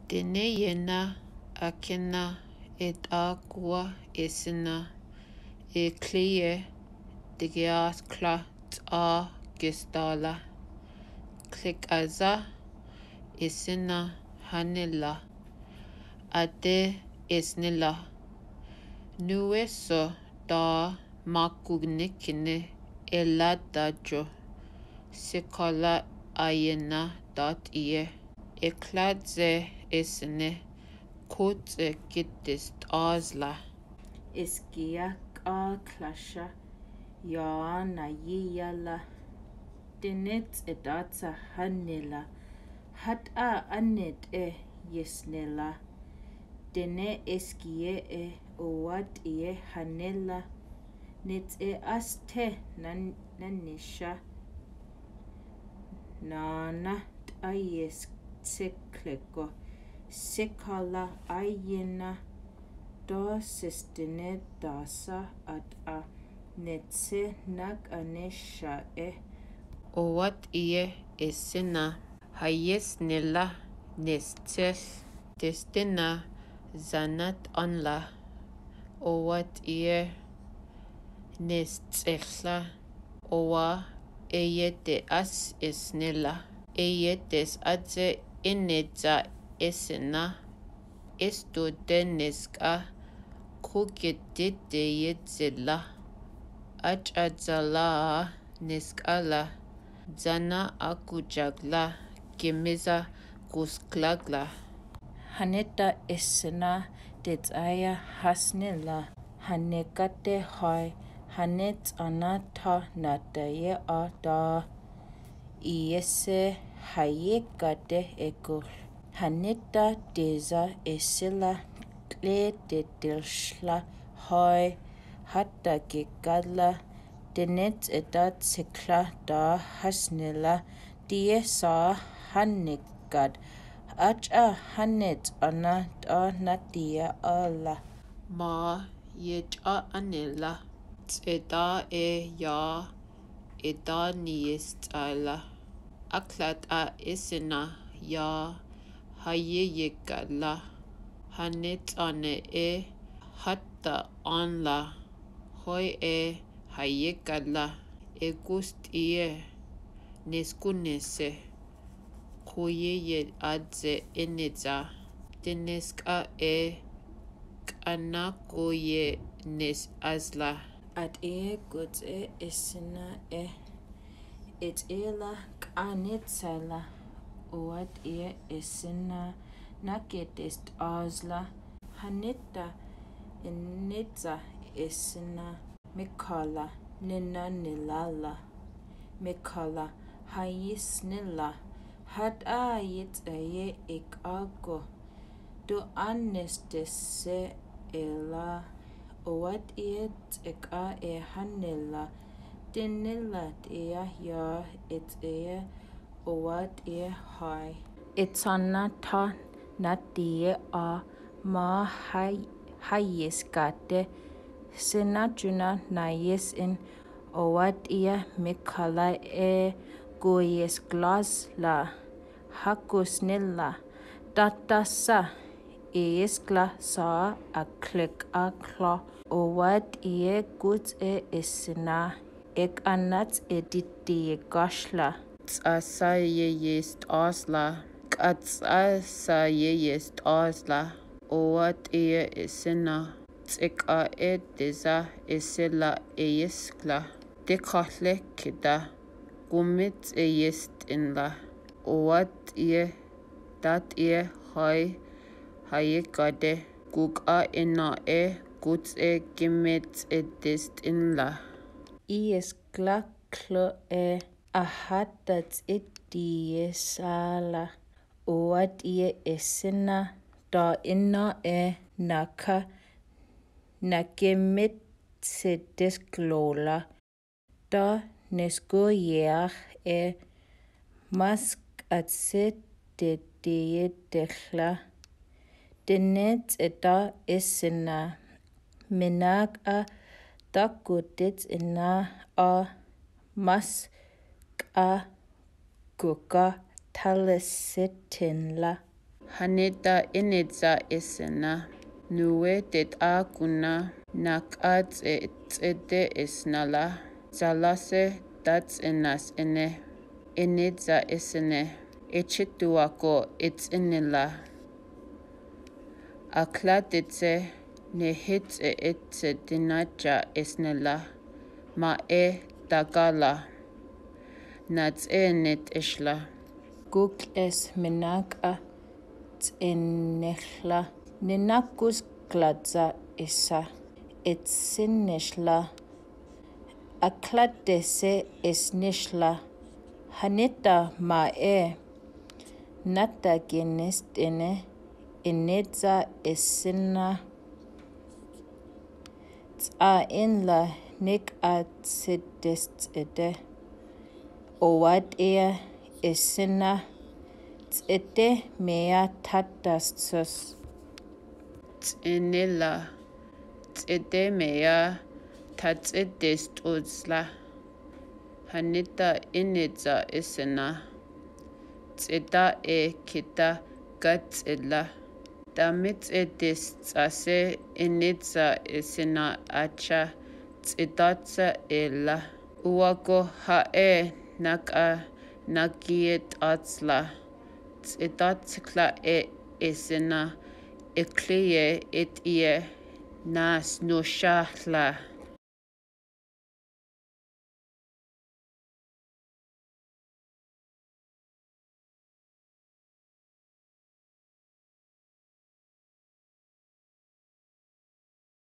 Dene yena akena et aqua esena e clie digias clat a gestala click aza esena hanela ade esnela nueso da makugnikine eladajo sekola ayena dot ie ekladze esne kotse gittist azla Iskia ka klasha ya na yiyala Dinet edatsa hanela hat a anet yesnela Dene eskie oat hanela net aste nanisha nana ayes tsekleko sekala ayena do sistine dasa at a netse nak anesha Oat ie esena hayes nela nestes destina zanat onla Oat ie nestechla owa eyete as esnela eyetes adze inetza esena esto deneska kuketete yetzela achadzala neskala zana akujagla gemeza kusklagla Haneta esena detaya hasnela hanekate hai hanet anata nataye ada iese hayekate eko haneta deza esela kle dedelshla hai hatta gekala denet edat sekla da hasnela die sa hanekad Acha hanet ana da natia ala ma yecha anela tseda ya eda niestala aklat a esena ya hayeyekala hanet ane hatta anla hoi hayekala egust neskunese koyeye adze eneza deneska kanakoye nes azla at gut esena et ela kanetsala oat esena naketest azla haneta enetza esena mikala nina nilala mikala hayisnila had ayet ekago do anestese ela oat eka hanela denela ya et oat hai etsanata natie a ma hayeskate senajuna nayes in oat mikala goyes glas la hakusnilla tatasa eskla sa a click a kla oat gut esna ek anat editi gashla tsasa yeyest asla katsasa yeyest asla oat esena tseka deza esela eyeskla dekhahle kida gumit eyest inla oat dat hayekade guka ena guts gimet edest inla ieskla klo ahatat sala oat esena da inna naka nakemet sedesklola da neskoyer mask at set de dechla denet da esena menag a dakudet ina a mas a guka talesetinla Haneta enetza esena. Nuwe tetakuna nakats etsete esnala. Zalase tats enas ene. Enetza esene. Echituako etsenela. Aklatetse nehitse etse dinacha esnela. Ma takala. Nats net ishla. Kuk es menaka tsenechla. Nenakus kladza isa. Etsineshla. Aklatese esnishla. Haneta nata genestene. Enetza esina. Tsa inla nik atsidestede. Owat esina. Tsete mea tatastus. Tsenela. Tsete mea tatsedestuzla. Haneta enetza esena. Tseta kita gatsela. Damit tsase enetza esena acha tsetatsa ela. Uwako nakiet atsla. Tsetatskla esena ekliye nas no shahla.